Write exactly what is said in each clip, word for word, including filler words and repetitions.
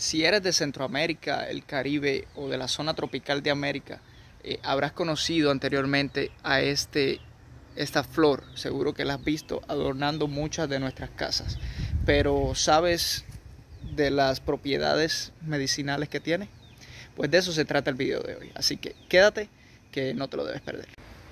Si eres de Centroamérica, el Caribe o de la zona tropical de América, eh, habrás conocido anteriormente a este, esta flor. Seguro que la has visto adornando muchas de nuestras casas. Pero ¿sabes de las propiedades medicinales que tiene? Pues de eso se trata el video de hoy. Así que quédate, que no te lo debes perder.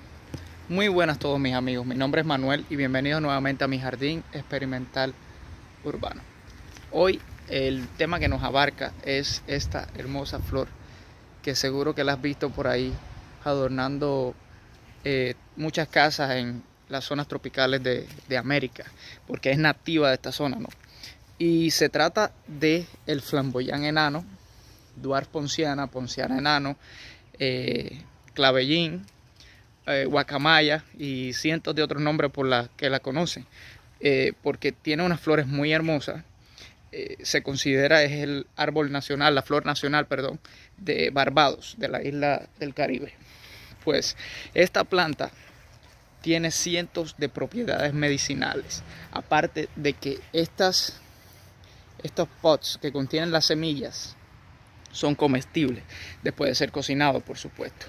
Muy buenas a todos mis amigos. Mi nombre es Manuel y bienvenidos nuevamente a mi jardín experimental urbano. Hoy el tema que nos abarca es esta hermosa flor que seguro que la has visto por ahí adornando eh, muchas casas en las zonas tropicales de, de América, porque es nativa de esta zona, ¿no? Y se trata de el flamboyán enano, Dwarf ponciana, ponciana enano, eh, clavellín, eh, guacamaya y cientos de otros nombres por la que la conocen, eh, porque tiene unas flores muy hermosas. Eh, se considera es el árbol nacional, la flor nacional, perdón, de Barbados, de la isla del Caribe. Pues esta planta tiene cientos de propiedades medicinales, aparte de que estas, estos pots que contienen las semillas son comestibles, después de ser cocinados, por supuesto.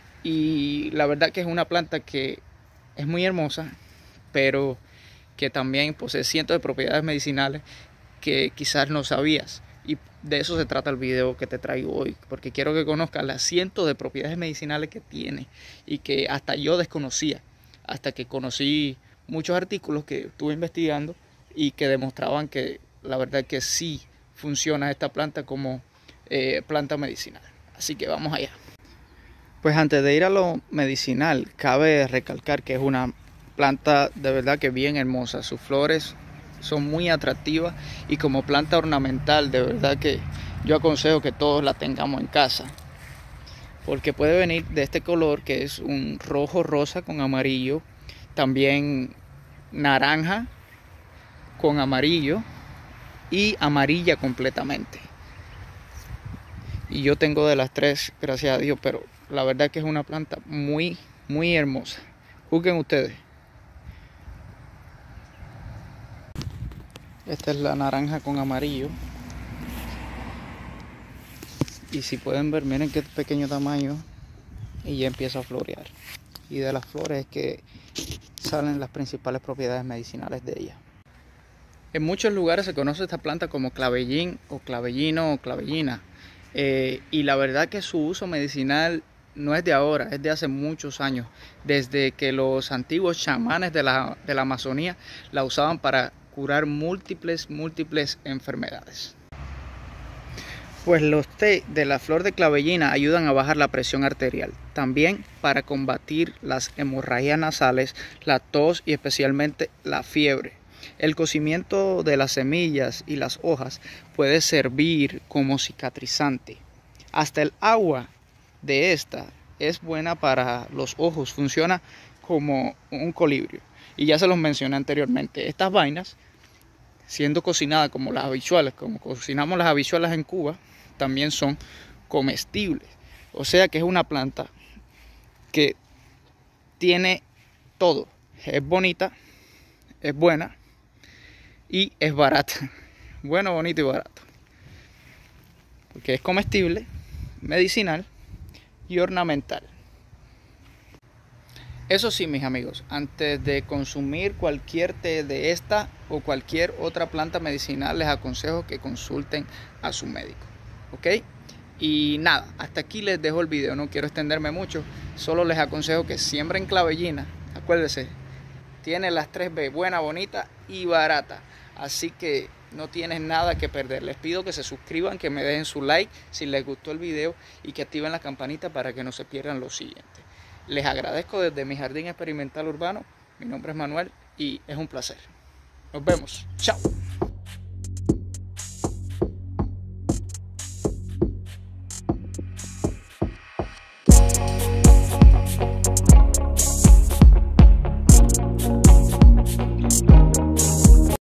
Y la verdad que es una planta que es muy hermosa, pero que también posee cientos de propiedades medicinales que quizás no sabías, y de eso se trata el video que te traigo hoy, porque quiero que conozcas las cientos de propiedades medicinales que tiene y que hasta yo desconocía, hasta que conocí muchos artículos que estuve investigando y que demostraban que la verdad que sí funciona esta planta como eh, planta medicinal. Así que vamos allá. Pues antes de ir a lo medicinal, cabe recalcar que es una planta de verdad que bien hermosa. Sus flores son muy atractivas y como planta ornamental de verdad que yo aconsejo que todos la tengamos en casa, porque puede venir de este color que es un rojo rosa con amarillo, también naranja con amarillo y amarilla completamente. Y yo tengo de las tres, gracias a Dios, pero la verdad que es una planta muy muy hermosa. Juzguen ustedes. Esta es la naranja con amarillo. Y si pueden ver, miren qué pequeño tamaño. Y ya empieza a florear. Y de las flores es que salen las principales propiedades medicinales de ella. En muchos lugares se conoce esta planta como clavellín o clavellino o clavellina. Eh, y la verdad que su uso medicinal no es de ahora, es de hace muchos años. Desde que los antiguos chamanes de la, de la Amazonía la usaban para curar múltiples, múltiples enfermedades. Pues los té de la flor de clavellina ayudan a bajar la presión arterial, también para combatir las hemorragias nasales, la tos y especialmente la fiebre. El cocimiento de las semillas y las hojas puede servir como cicatrizante. Hasta el agua de esta es buena para los ojos, funciona como un colibrio. Y ya se los mencioné anteriormente, estas vainas, siendo cocinadas como las habichuelas, como cocinamos las habichuelas en Cuba, también son comestibles. O sea que es una planta que tiene todo. Es bonita, es buena y es barata. Bueno, bonito y barato. Porque es comestible, medicinal y ornamental. Eso sí, mis amigos, antes de consumir cualquier té de esta o cualquier otra planta medicinal, les aconsejo que consulten a su médico, ¿ok? Y nada, hasta aquí les dejo el video, no quiero extenderme mucho, solo les aconsejo que siembren clavellina, acuérdense, tiene las tres B, buena, bonita y barata, así que no tienen nada que perder. Les pido que se suscriban, que me dejen su like si les gustó el video y que activen la campanita para que no se pierdan lo siguiente. Les agradezco desde mi jardín experimental urbano. Mi nombre es Manuel y es un placer. Nos vemos. Chao.